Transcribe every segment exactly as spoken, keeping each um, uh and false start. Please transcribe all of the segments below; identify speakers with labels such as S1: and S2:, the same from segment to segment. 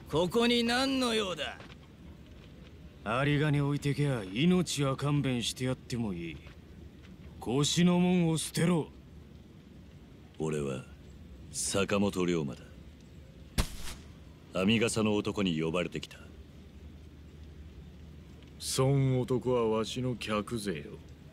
S1: ここに何の用だ。
S2: 有賀に置いてけや命は勘弁してやってもいい。腰の門を捨てろ。
S3: 俺は坂本龍馬だ。編み笠の男に呼ばれてきた。
S4: そん男はわしの客ぜよ。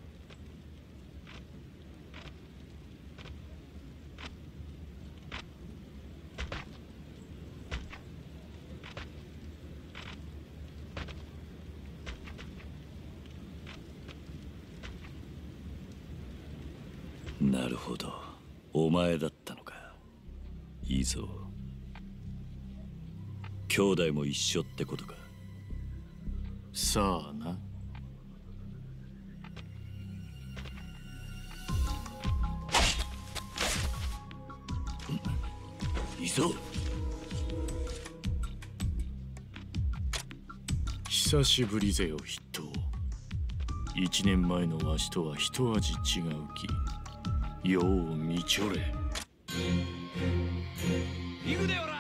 S3: なるほど、お前だったのか。いいぞ。兄弟も一緒ってことか。
S2: さあな。
S3: いいぞ。
S4: 久しぶりぜよ筆頭。一年前のわしとは一味違うき、よう見ちょれ。
S1: 行くでおら。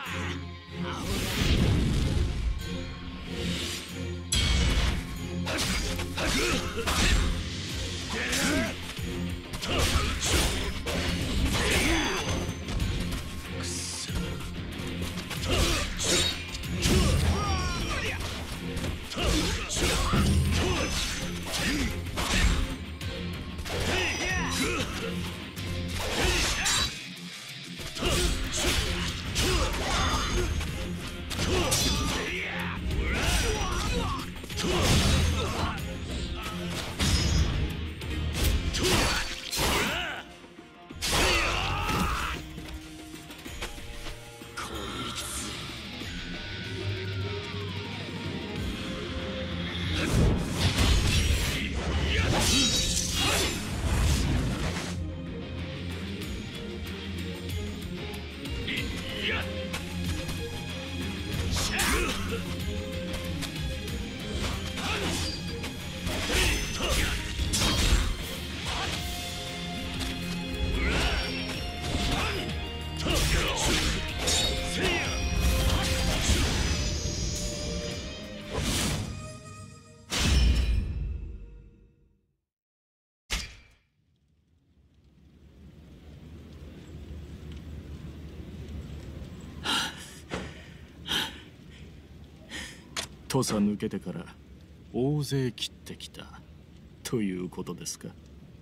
S4: 土佐抜けてから大勢切ってきたということですか。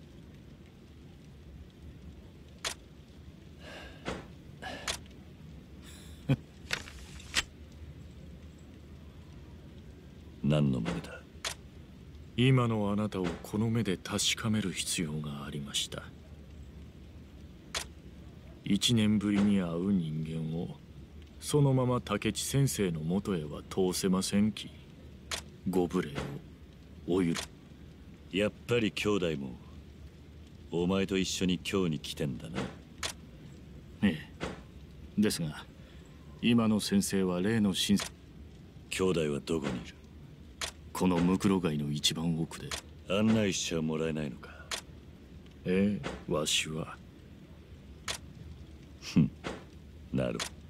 S3: 何の真似だ。
S4: 今のあなたをこの目で確かめる必要がありました。一年ぶりに会う人間をそのまま武智先生のもとへは通せませんき。ご無礼をお許。
S3: やっぱり兄弟もお前と一緒に今日に来てんだな。
S4: ええ。ですが今の先生は例の親。
S3: 兄弟はどこにいる。
S4: このムクロ街の一番奥で。
S3: 案内しちゃもらえないのか。
S4: ええ、わしは。
S3: ふん、なるほど。